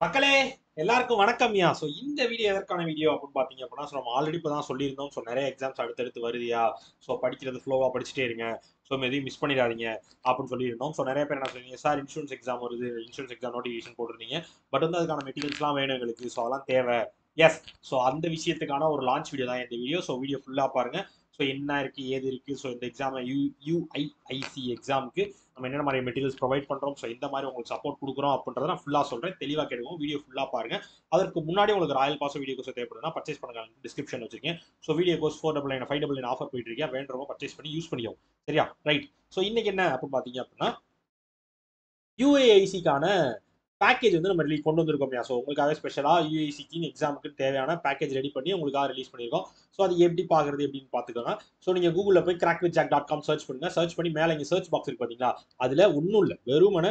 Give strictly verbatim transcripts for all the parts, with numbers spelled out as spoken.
மக்களே எல்லாருக்கும் வணக்கம்யா. ஸோ இந்த வீடியோ எதற்கான வீடியோ அப்படின்னு பார்த்தீங்க அப்படின்னா, ஸோ நம்ம ஆல்ரெடி இப்போ தான் சொல்லியிருந்தோம். ஸோ நிறைய எக்ஸாம்ஸ் அடுத்தடுத்து வருதுயா. ஸோ படிக்கிறது ஃப்ளோவாக படிச்சுட்டே இருங்க. ஸோ எதையும் மிஸ் பண்ணிடாதீங்க அப்படின்னு சொல்லியிருந்தோம். ஸோ நிறைய பேர் என்ன சொல்றீங்க, சார் இன்சூரன்ஸ் எக்ஸாம் வருது, இன்சூரன்ஸ் எக்ஸாம் நோட்டிஃபிகேஷன் போட்டிருந்தீங்க, பட் வந்து அதுக்கான மெட்டீரியல்ஸ்லாம் வேணும் எங்களுக்கு. ஸோ அதெல்லாம் தேவை. எஸ். ஸோ அந்த விஷயத்துக்கான ஒரு லான்ச் வீடியோ தான் இந்த வீடியோ. ஸோ வீடியோ ஃபுல்லாக பாருங்க. ஸோ என்ன இருக்கு ஏது இருக்கு, ஸோ இந்த எக்ஸாம் யூ யூஐஐசி எக்ஸாமுக்கு நம்ம என்ன மாதிரி மெட்டீரியல்ஸ் ப்ரொவைட் பண்ணுறோம், ஸோ இந்த மாதிரி உங்களுக்கு சப்போர்ட் கொடுக்குறோம் அப்படின்றத நான் ஃபுல்லாக சொல்கிறேன். தெளிவாக கேட்கும் வீடியோ ஃபுல்லாக பாருங்க. அதற்கு முன்னாடி உங்களுக்கு ராயல் பாஸ் வீடியோ கோர்ஸ் தேவைப்படுதுன்னா பர்ச்சேஸ் பண்ணுங்க, டிஸ்கிரிப்ஷன் வச்சிருக்கேன். So video course four double nine five double nine offer போயிட்டு இருக்கேன். வேண்டவங்க பர்ச்சேஸ் பண்ணி யூஸ் பண்ணிக்கோங்க. சரியா? ரைட். ஸோ இன்னைக்கு என்ன அப்படின்னு பார்த்தீங்க அப்படின்னா, யூஏஐசிக்கான பேக்கேஜ் வந்து நம்ம ரிலீஸ் கொண்டு வந்திருக்கோம். ஸோ உங்களுக்காக ஸ்பெஷலாக யூஏசிக்கு எக்ஸாமுக்கு தேவையான பேக்கேஜ் ரெடி பண்ணி உங்களுக்காக ரிலீஸ் பண்ணியிருக்கோம். ஸோ அது எப்படி பார்க்குறது எப்படின்னு பார்த்துக்கோங்க. ஸோ நீங்கள் கூகுளில் போய் crack with jack dot com search பண்ணுங்க. சர்ச் பண்ணி மேலே இங்கே சர்ச் பாக்ஸ் இருக்கு பார்த்தீங்களா, அதில் ஒன்றும் இல்லை, வெறுமன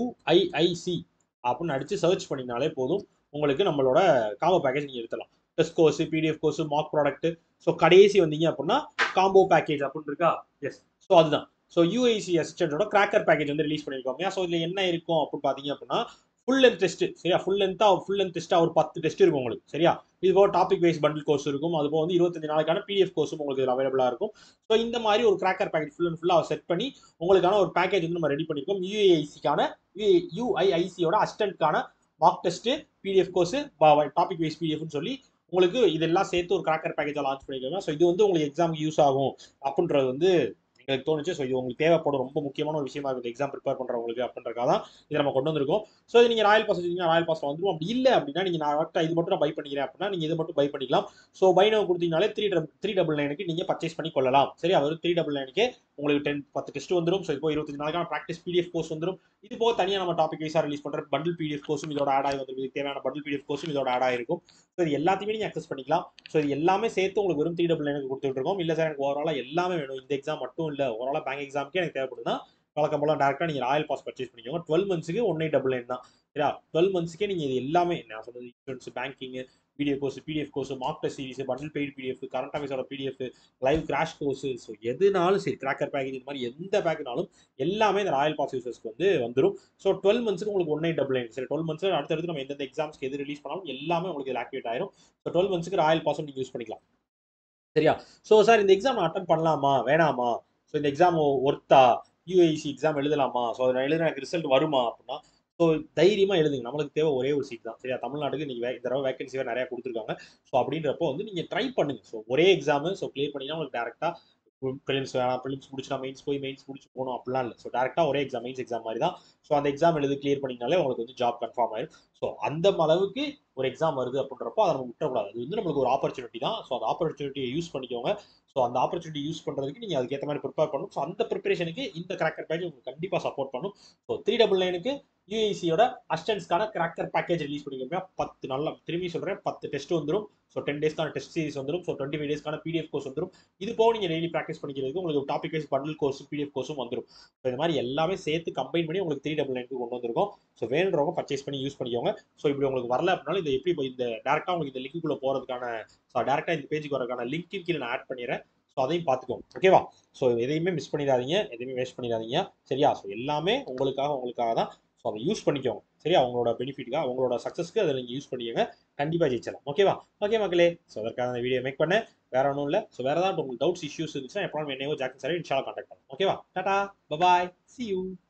யூஐஐசி அப்படின்னு அடிச்சு சர்ச் பண்ணினாலே போதும். உங்களுக்கு நம்மளோட காம்போ பேக்கேஜ் நீங்கள் எடுத்துலாம். Test course, PDF course, mock product. So கடைசி வந்தீங்க அப்படின்னா காம்போ பேக்கேஜ் அப்படின்னு இருக்கா. எஸ். ஸோ அதுதான். ஸோ யூஐசி அசிஸ்டன்டோட கிராக்கர் பேக்கேஜ் வந்து ரிலீஸ் பண்ணியிருக்கோம். ஸோ இதில் என்ன இருக்கும் அப்படின்னு பார்த்தீங்க அப்படின்னா, ஃபுல் லென்த் டெஸ்ட். சரியா? ஃபுல் லென்த்தா ஃபுல் லென்த் டெஸ்ட்டா ஒரு பத்து டெஸ்ட் இருக்கும் உங்களுக்கு. சரியா? இது போக டாபிக் வைஸ் பண்டில் கோர்ஸ் இருக்கும். அது போக வந்து இருபத்தஞ்சு நாளைக்கான பிடிஎஃப் கோர்ஸும் உங்களுக்கு இதில் அவைலபிளாக இருக்கும். ஸோ இந்த மாதிரி ஒரு கிராக்கர் பேக்கேஜ் ஃபுல் அண்ட் ஃபுல்லாக செட் பண்ணி உங்களுக்கான ஒரு பேக்கேஜ் வந்து நம்ம ரெடி பண்ணியிருக்கோம். யூஐசிக்கான யூஐஐசியோட அசிஸ்டன்ட்கான mock test, PDF course, topic wise பிடிஎஃப்னு சொல்லி உங்களுக்கு இதெல்லாம் சேர்த்து ஒரு கிராக்கர் பேக்கேஜை லான்ச் பண்ணியிருக்காங்க. ஸோ இது வந்து உங்களுக்கு எக்ஸாமுக்கு யூஸ் ஆகும் அப்படின்றது வந்து எனக்கு தோணுச்சு. ஸோ இது உங்களுக்கு தேவைப்படும், ரொம்ப முக்கியமான ஒரு விஷயமா இருக்குது எக்ஸாம் ப்ரிப்பேர் பண்ணுறவங்களுக்கு அப்படின்றக்காக தான் இதை நம்ம கொண்டு வந்திருக்கோம். ஸோ இது நீங்கள் ராயல் பாஸ் வச்சிருக்கீங்க, ராயல் பாஸ் வந்துடும். அப்படி இல்லை அப்படின்னா நீங்கள் நான் இது மட்டும் நான் பை பண்ணிக்கிறேன் அப்படின்னா நீங்கள் இது மட்டும் பை பண்ணிக்கலாம். ஸோ பை நோ கொடுத்தீங்கனாலே த்ரீ த்ரீ டபுள் நைனுக்கு நீங்கள் பர்ச்சேஸ் பண்ணி கொள்ளலாம். சரி, அவர் த்ரீ டபுள் நைனுக்கு உங்களுக்கு டென் பத்து டெஸ்ட் வந்துடும். ஸோ இப்போ இருபத்தஞ்சு நாளைக்கான ப்ராக்டிஸ் பிடிஎஃப் கோர்ஸ் வந்துடும். இது போக தனியாக நம்ம டாபிக் வைஸாக ரிலீஸ் பண்ணுற பண்டில் பிடிஎஃப் கோர்ஸும் இதோட ஆட் ஆகி வந்துருக்கு. தேவையான பண்டில் பிடிஎஃப் கோர்ஸும் இதோட ஆட் ஆகிருக்கும். ஸோ இது எல்லாத்தையுமே நீங்கள் அக்சஸ் பண்ணிக்கலாம். ஸோ இது எல்லாமே சேர்த்து உங்களுக்கு வெறும் த்ரீ டபுள் நைனுக்கு கொடுத்துட்டு இருக்கோம். இல்லை சார் எனக்கு ஓவராலாக எல்லாமே வேணும், இந்த எக்ஸாம் மட்டும் இல்லை, ஓவராலாக பேங்க் எக்ஸாமுக்கே எனக்கு தேவைப்படுதுன்னா வழக்கம் போல டேரக்டாக நீங்கள் ராயல் பாஸ் பர்ச்சேஸ் பண்ணிக்கோங்க. டுவெல் மந்த்ஸுக்கு ஒன் எயிட் டபுள் நைன் தான். சரியா? டுவெல் மந்த்ஸ்க்கே நீங்கள் இது எல்லாமே நான் சொல்றது insurance, banking, video course, PDF course, mock test series, bundle paid PDF, current அஃபேர்ஸோட PDF, live crash course, so எதுனாலும் சரி, கிராக்கர் பேக்கேஜ், இந்த மாதிரி எந்த பேக்னாலும் எல்லாமே இந்த ராயல் பாஸ் யூசர்ஸ்க்கு வந்து வந்துடும். ஸோ டுவெல் மந்த்ஸ்க்கு உங்களுக்கு ஒன் எயிட் டபுள் நைன். சரி, டுவெல் மந்த்ஸ் அடுத்தடுத்து நம்ம எந்தெந்த எக்ஸாம்ஸ்க்கு எது ரிலீஸ் பண்ணாலும் எல்லாமே உங்களுக்கு இதில் ஆக்டிவேட் ஆயிரும். ஸோ டுவெல் மந்த்ஸ்க்கு ராயல் பாஸும் நீங்கள் யூஸ் பண்ணிக்கலாம். சரியா? ஸோ சார் இந்த எக்ஸாம் அட்டன் பண்ணலாமா வேணாமா, ஸோ இந்த எக்ஸாம் ஒர்த்தா, யூஐசி எக்ஸாம் எழுதலாமா, ஸோ அதில் எழுத எனக்கு ரிசல்ட் வருமா அப்படின்னா, ஸோ தைரியமாக எழுதுங்க. நம்மளுக்கு தேவை ஒரே ஒரு சீட் தான். சரியா? தமிழ்நாட்டுக்கு நீங்கள் இந்த தடவை வேகன்சி வேறு நிறையா கொடுத்துருக்காங்க. ஸோ அப்படின்றப்போ வந்து நீங்கள் ட்ரை பண்ணுங்க. ஸோ ஒரே எக்ஸாமு, ஸோ கிளியர் பண்ணிங்கன்னா உங்களுக்கு டேரெக்டாக ப்ரிலிம்ஸ் வேணாம், ப்ரிலிம்ஸ் முடிச்சு நான் மெயின்ஸ் போய் மெயின்ஸ் முடிச்சு போகணும் அப்படிலாம் இல்லை. ஸோ டேரெக்டாக ஒரே எக்ஸாம், மெயின்ஸ் எக்ஸாம் மாதிரி தான். ஸோ அந்த எக்ஸாம் எழுதி கிளியர் பண்ணிங்கனாலே உங்களுக்கு வந்து ஜாப் கன்ஃபார்ம் ஆயிடும். ஸோ அந்த அளவுக்கு ஒரு எக்ஸாம் வருது அப்படின்றப்போ அதை நம்ம விட்டுறக்கூடாது. அது வந்து நம்மளுக்கு ஒரு ஆப்பர்ச்சுனிட்டி தான். ஸோ அந்த ஆப்பர்ச்சுனிட்டியை யூஸ் பண்ணிக்கோங்க. ஸோ அந்த ஆப்பர்ச்சுனிட்டி யூஸ் பண்ணுறதுக்கு நீங்கள் அதுக்கேற்ற மாதிரி ப்ரிப்பேர் பண்ணணும். ஸோ அந்த ப்ரிப்பரேஷனுக்கு இந்த கிராக்கர் பேக்கேஜ் உங்களுக்கு கண்டிப்பாக சப்போர்ட் பண்ணும். ஸோ த்ரீ டபுள் நைனுக்கு யூஐசியோட அசிஸ்டன்ஸ்க்கான கிராக்கர் பேக்கேஜ் ரிலீஸ் பண்ணிக்கோங்க. பத்து நல்லா திரும்பி சொல்கிறேன், பத்து டெஸ்ட் வந்துடும். ஸோ டென் டேஸ்க்கான டெஸ்ட் சீரிஸ் வந்துடும். ஸோ டுவெண்ட்டி ஃபைவ் டேஸ்க்கான பிடிஎஃப் கோர்ஸ் வந்துடும். இது போக நீங்கள் டெய்லி ப்ராக்டிஸ் பண்ணிக்கிறதுக்கு உங்களுக்கு topic wise bundle course, PDF கோர்ஸும் வந்துடும். ஸோ இந்த மாதிரி எல்லாமே சேர்த்து கம்பைன் பண்ணி உங்களுக்கு த்ரீ டபுள் நைனுக்கு கொண்டு வந்திருக்கோம். ஸோ வேணுறவங்க பர்ச்சேஸ் பண்ணி யூஸ் பண்ணிக்கோங்க. ஸோ இப்படி உங்களுக்கு வரல அப்படின்னாலும் இதை எப்படி இந்த டேரெக்டாக உங்களுக்கு இந்த லிங்க்குள்ளே போகிறதுக்கான, ஸோ டேரெக்டாக இந்த பேஜுக்கு வரதுக்கான லிங்க் கீழே நான் ஆட் பண்ணிடுறேன். ஸோ அதையும் பார்த்துக்கோங்க. ஓகேவா? ஸோ எதையுமே மிஸ் பண்ணிடாதீங்க, எதையுமே வேஸ்ட் பண்ணிடாதீங்க. சரியா? ஸோ எல்லாமே உங்களுக்காக உங்களுக்காக தான். ஸோ அதை யூஸ் பண்ணிக்கோங்க. சரியா? அவங்களோட பெனிஃபிட்டுக்காக, அவங்களோட சக்ஸஸ்க்கு அதை நீங்கள் யூஸ் பண்ணிக்கோங்க. கண்டிப்பாக ஜெயிச்சலாம். ஓகேவா? ஓகே மக்களே. ஸோ அதற்காக அந்த வீடியோ மேக் பண்ணேன். வேற ஒன்றும் இல்லை. ஸோ வேறு ஏதாவது உங்களுக்கு டவுட்ஸ், இஷ்யூஸ் இருந்துச்சுன்னா எப்போ என்னையோ ஜாக்கன் சார் இன்ஷால்லா கான்டாக்ட் பண்ணுங்க. ஓகேவா? டாடா, பபாய், சி யூ.